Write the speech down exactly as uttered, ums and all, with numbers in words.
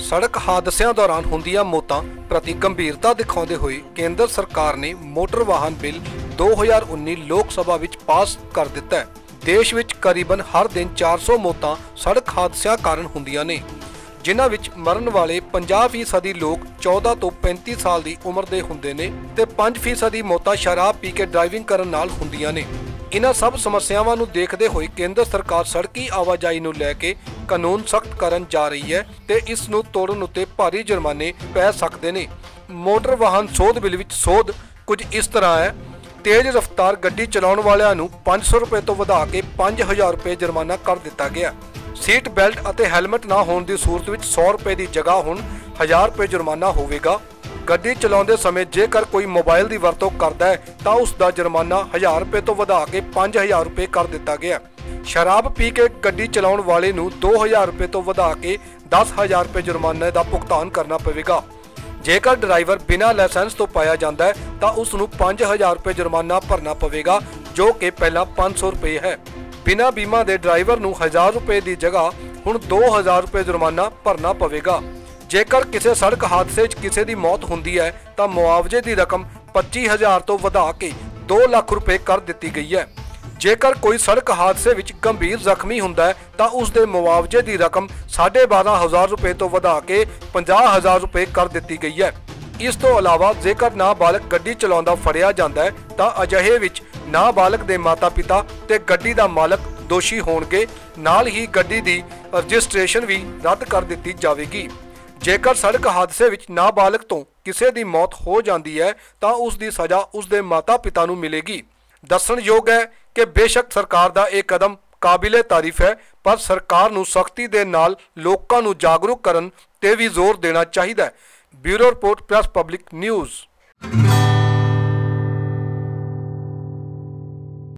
सड़क हादसों दौरान हुंदियां मौतां प्रति गंभीरता दिखाते हुए केंद्र सरकार ने मोटर वाहन बिल दो हज़ार उन्नीस लोक सभा विच पास कर दिता है। देश विच करीबन हर दिन चार सौ मौतां सड़क हादसों कारण हुंदियां ने, जिन्हां विच मरण वाले पचास फीसदी लोग चौदह तो पैंतीस साल की उम्र के हुंदे ने ते पांच फीसदी मौतां शराब पी के ड्राइविंग करन नाल हुंदियां ने। इन्हां सब समस्यावां नूं देखदे होए केंद्र सरकार सड़की आवाजाही नूं लैके कानून सख्त करन जा रही है ते इस नूं तोड़न उत्ते भारी जुर्माने पै सकदे ने। मोटर वाहन सोध बिल विच सोध कुछ इस तरह है। तेज रफ्तार गड्डी चलाउण वालिआं नूं पांच सौ रुपए तो वधा के पांच हज़ार रुपए जुर्माना कर दिता गया। सीट बेल्ट अते हैलमेट ना होण दी सूरत विच सौ रुपए की जगह हुण हज़ार रुपए जुर्माना होवेगा। गड्डी चलाउंदे समय जेकर कोई मोबाइल की वरतों करता है तो उसका जुर्माना हज़ार रुपए तो वधा के पांच हज़ार रुपए कर दिता गया। शराब पी के गड्डी चलाउण वाले नूं दो हज़ार रुपए तो वधा के दस हज़ार रुपए जुर्माने का भुगतान करना पवेगा। जेकर ड्राइवर बिना लाइसेंस तो पाया जाता है तो उसनूं पांच हज़ार रुपए जुर्माना भरना पवेगा, जो कि पहला पांच सौ रुपए है। बिना बीमा के ड्राइवर नूं हज़ार रुपए की जगह हुण दो हज़ार रुपए जुर्माना भरना पवेगा। जेकर किसी सड़क हादसे किसी की मौत होती है तो मुआवजे की रकम पच्ची हज़ार तो वधा के दो लाख रुपए कर दी गई है। जेकर कोई सड़क हादसे विच गंभीर जख्मी होंदा है तो उसके मुआवजे की रकम साढ़े बारह हज़ार रुपए तो वधा के पचास हज़ार रुपए कर दी गई है। इस तो अलावा जेकर नाबालग गड्डी चलाउंदा फड़िया जाता है तो अजिहे विच नाबालग के माता पिता ते गड्डी का मालक दोषी होणगे, नाल ही गड्डी की रजिस्ट्रेशन भी रद्द कर दी जाएगी। जेकर सड़क हादसे विच नाबालग तो किसी की मौत हो जाती है तो उसकी सज़ा उसके माता पिता नूं मिलेगी। दस्सणयोग है कि बेशक सरकार का यह कदम काबिले तारीफ है, पर सरकार नूं सख्ती दे नाल लोकां नूं जागरूक करन ते भी जोर देना चाहिए। Bureau report, press public news.